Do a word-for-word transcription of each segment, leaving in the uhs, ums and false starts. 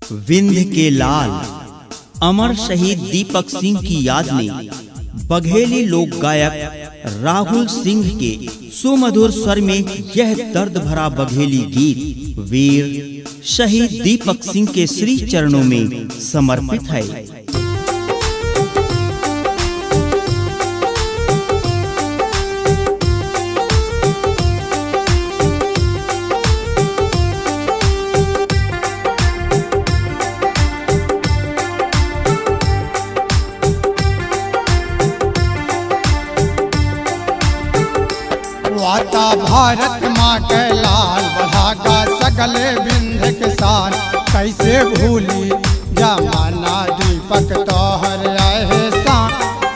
विंध्य के लाल अमर शहीद दीपक सिंह की याद में बघेली लोक गायक राहुल सिंह के सुमधुर स्वर में यह दर्द भरा बघेली गीत वीर शहीद दीपक सिंह के श्री चरणों में समर्पित है। वाता भारत माँ के लाल बढ़ागा सगले विंध्य किसान, कैसे भूली जमाना दीपक तोहर आए सान।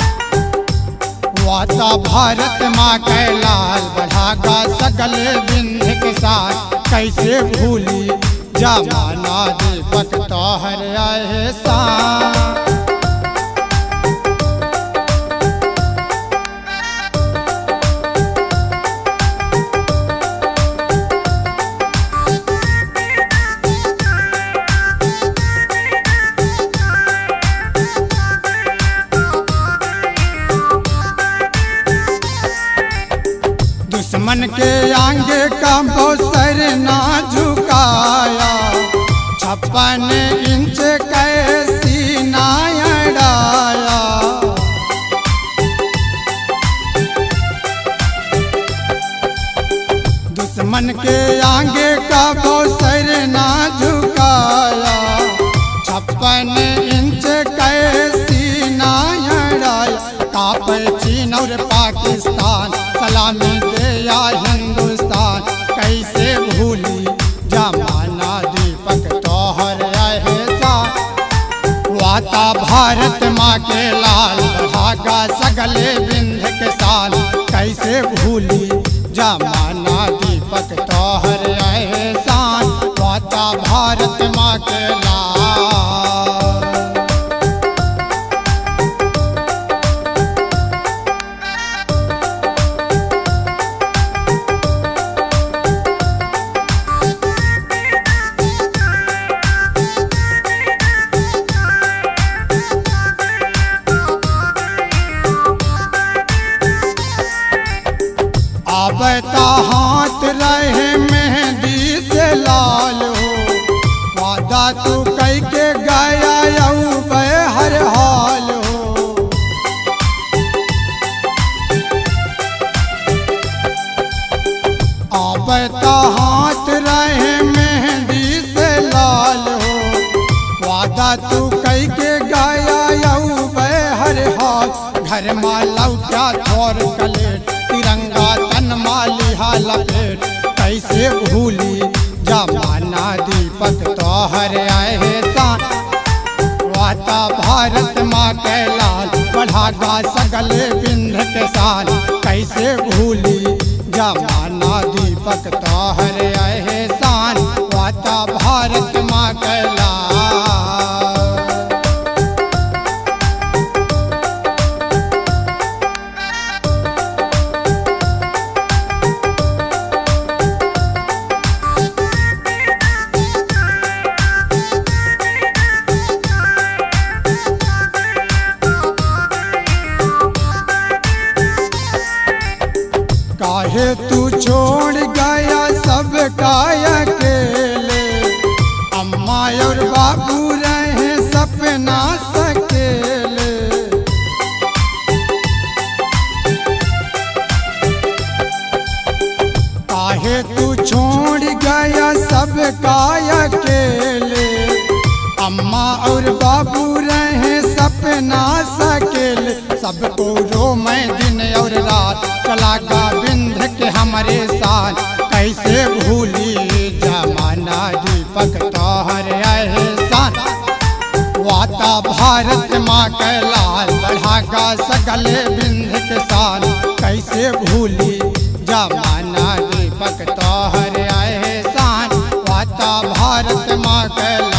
वाता भारत माँ के लाल बढ़ागा सगले विंध्य किसान, कैसे भूली जमाना दीपक तोहर आए सान। दुश्मन के आगे का सर ना झुकाया, छप्पन इंच कैसी ना अड़ाया। दुश्मन के आगे का सर ना झुकाया, छप्पन इंच कैसी ना अड़ाया। कापे चीन और पाकिस्तान सलामी या हिंदुस्तान, कैसे भूली जमाना दीपक तोहर आए सान। वाता भारत माँ के लाल बढ़ागा सगले विंध्य किसान, कैसे भूली जमाना दीपक तोहर आए सान। वाता भारत माँ के लाल। बता हाथ रहे मेहंदी से लाल हो, वादा तू कई के गया हर हाल हो। बता हाथ रहे मेहंदी से लाल हो, वादा तू कई के गया हर हाल। घर में लौटा थोर कलेट तिरंगा तन मालिहा लपेट, कैसे भूली जमाना दीपक तोहर आए सान। वाता भारत माँ के लाल बढ़ागा सगले विंध्य किसान, कैसे भूली जमाना दीपक तोहर आए सान। वाता भारत माँ के लाल। काहे तू छोड़ गया सब काया अकेले, अम्मा और बाबू रहे सपना सकेले। काहे तू छोड़ गया सब काया अकेले, अम्मा और बाबू रहे सपना सकेले। सबको रो मैं दिन और रात चलागा विंध्य के हमारे साथ, कैसे भूली जमाना दीपक तोहर आए सान। वाता भारत माँ के लाल बढ़ागा सगले विंध्य किसान, कैसे भूली जमाना दीपक तोहर आए सान। वाता भारत माँ के लाल।